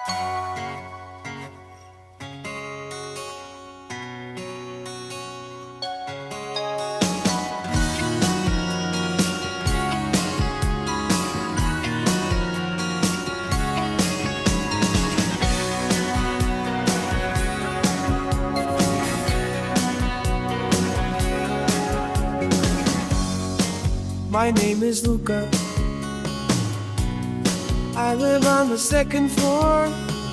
My name is Luka. I live on the second floor.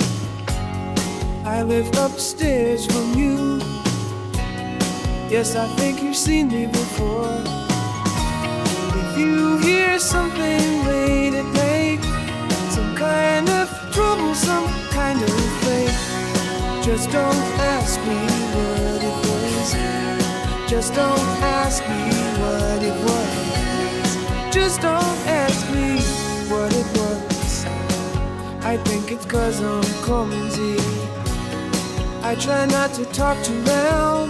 I live upstairs from you. Yes, I think you've seen me before. If you hear something late at night, some kind of trouble, some kind of fate, just don't ask me what it was. Just don't ask me what it was. Just don't ask me what it was. I think it's 'cause I'm clumsy. I try not to talk too loud.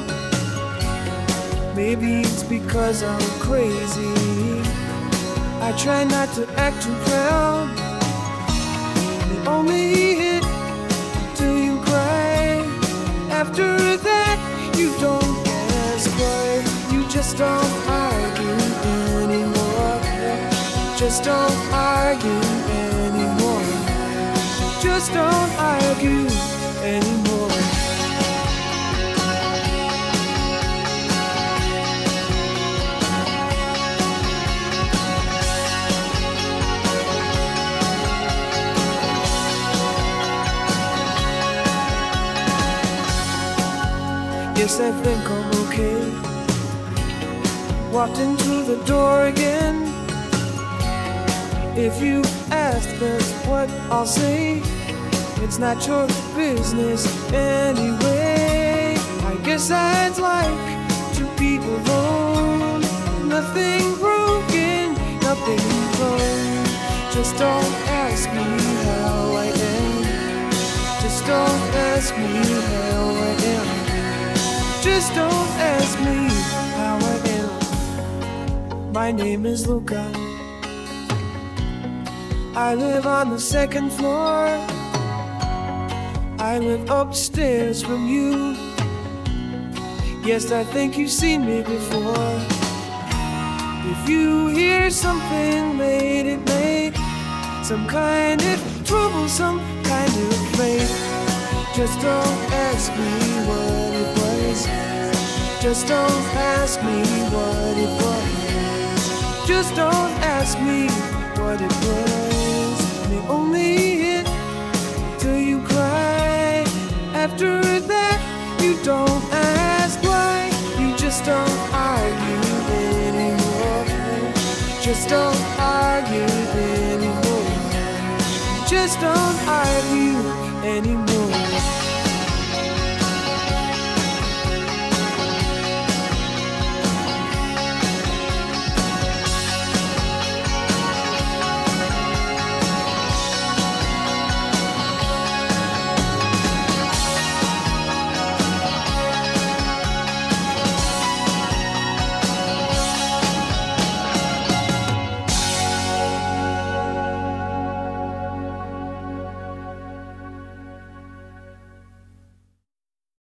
Maybe it's because I'm crazy. I try not to act too proud. It only hit till you cry. After that, you don't ask why. You just don't argue anymore. Just don't argue anymore. Just don't argue anymore. Yes, I think I'm okay. Walked into the door again. If you ask, that's what I'll say. It's not your business anyway. I guess I'd like to be alone. Nothing broken, nothing wrong. Just don't ask me how I am. Just don't ask me how I am. Just don't ask me how I am. My name is Luka. I live on the second floor. I live upstairs from you. Yes, I think you've seen me before. If you hear something late at night, some kind of trouble, some kind of fate, just don't ask me what it was. Just don't ask me what it was. Just don't ask me what it was. And it only hit till you cry. After that, you don't ask why. You just don't argue anymore. Just don't argue anymore. Just don't argue anymore.